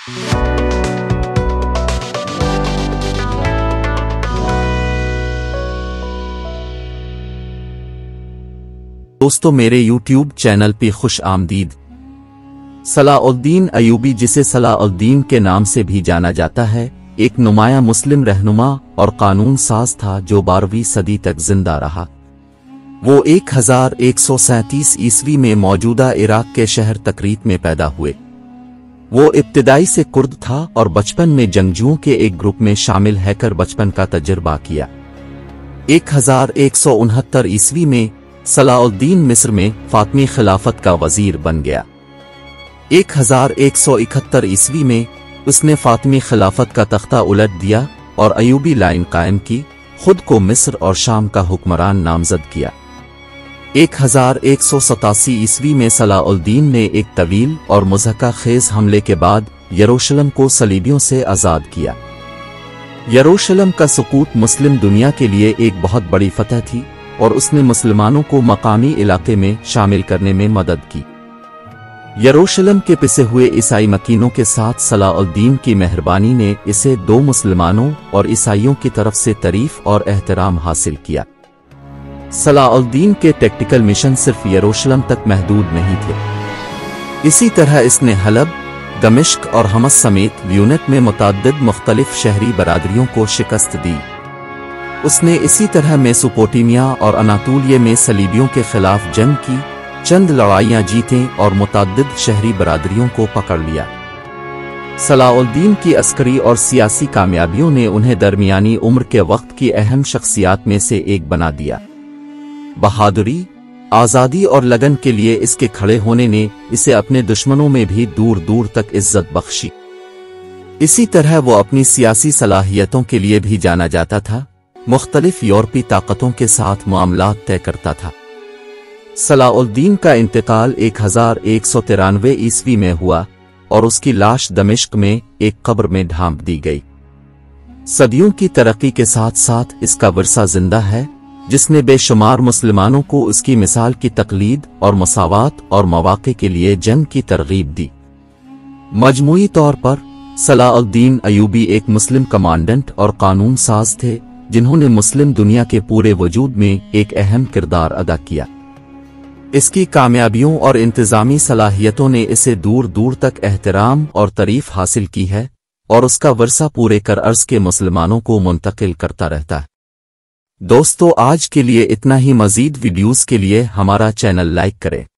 دوستو میرے YouTube channel پہ خوش آمدید۔ صلاح الدین ایوبی، جسے صلاح الدین کے نام سے بھی جانا جاتا ہے، ایک نمایاں مسلم رہنما اور قانون ساز تھا جو 12ویں صدی تک زندہ رہا۔ وہ 1137 عیسوی میں موجودہ عراق کے شہر تکریت میں پیدا ہوئے۔ وہ ابتدائی سے کرد تھا اور بچپن میں جنگجوؤں کے ایک گروپ میں شامل ہے کر بچپن کا تجربہ کیا۔ 1169 عیسوی میں صلاح الدین مصر میں فاطمی خلافت کا وزیر بن گیا۔ 1171 عیسوی میں اس نے فاطمی خلافت کا تختہ الٹ دیا اور ایوبی لائن قائم کی، خود کو مصر اور شام کا حکمران نامزد کیا۔ 1187 عیسوی میں صلاح الدین نے ایک طویل اور مضحکہ خیز حملے کے بعد یروشلم کو صلیبیوں سے آزاد کیا۔ یروشلم کا سقوط مسلم دنیا کے لیے ایک بہت بڑی فتح تھی اور اس نے مسلمانوں کو مقامی علاقے میں شامل کرنے میں مدد کی۔ یروشلم کے پسے ہوئے عیسائی مکینوں کے ساتھ صلاح الدین کی مہربانی نے اسے دو مسلمانوں اور عیسائیوں کی طرف سے تعریف اور احترام حاصل کیا۔ صلاح الدین کے ٹیکٹیکل مشن صرف یروشلم تک محدود نہیں تھے، اسی طرح اس نے حلب، دمشق اور حمص سمیت لیونت میں متعدد مختلف شہری برادریوں کو شکست دی۔ اس نے اسی طرح میسوپوٹیمیا اور اناطولیہ میں صلیبیوں کے خلاف جنگ کی، چند لڑائیاں جیتیں اور متعدد شہری برادریوں کو پکڑ لیا۔ صلاح الدین کی عسکری اور سیاسی کامیابیوں نے انہیں درمیانی عمر کے وقت کی اہم شخصیات میں سے ایک بنا دیا۔ بہادری، آزادی اور لگن کے لیے اس کے کھڑے ہونے نے اسے اپنے دشمنوں میں بھی دور دور تک عزت بخشی۔ اسی طرح وہ اپنی سیاسی صلاحیتوں کے لیے بھی جانا جاتا تھا، مختلف یورپی طاقتوں کے ساتھ معاملات طے کرتا تھا۔ صلاح الدین کا انتقال 1193 عیسوی میں ہوا اور اس کی لاش دمشق میں ایک قبر میں ڈھانپ دی گئی۔ صدیوں کی ترقی کے ساتھ ساتھ اس کا ورثہ زندہ ہے، جس نے بے شمار مسلمانوں کو اس کی مثال کی تقلید اور مساوات اور مواقع کے لیے جنگ کی ترغیب دی۔ مجموعی طور پر صلاح الدین ایوبی ایک مسلم کمانڈنٹ اور قانون ساز تھے جنہوں نے مسلم دنیا کے پورے وجود میں ایک اہم کردار ادا کیا۔ اس کی کامیابیوں اور انتظامی صلاحیتوں نے اسے دور دور تک احترام اور تعریف حاصل کی ہے اور اس کا ورثہ پورے کرعرض کے مسلمانوں کو منتقل کرتا رہتا ہے۔ دوستو آج کے لیے اتنا ہی، مزید ویڈیوز کے لیے ہمارا چینل لائک کریں۔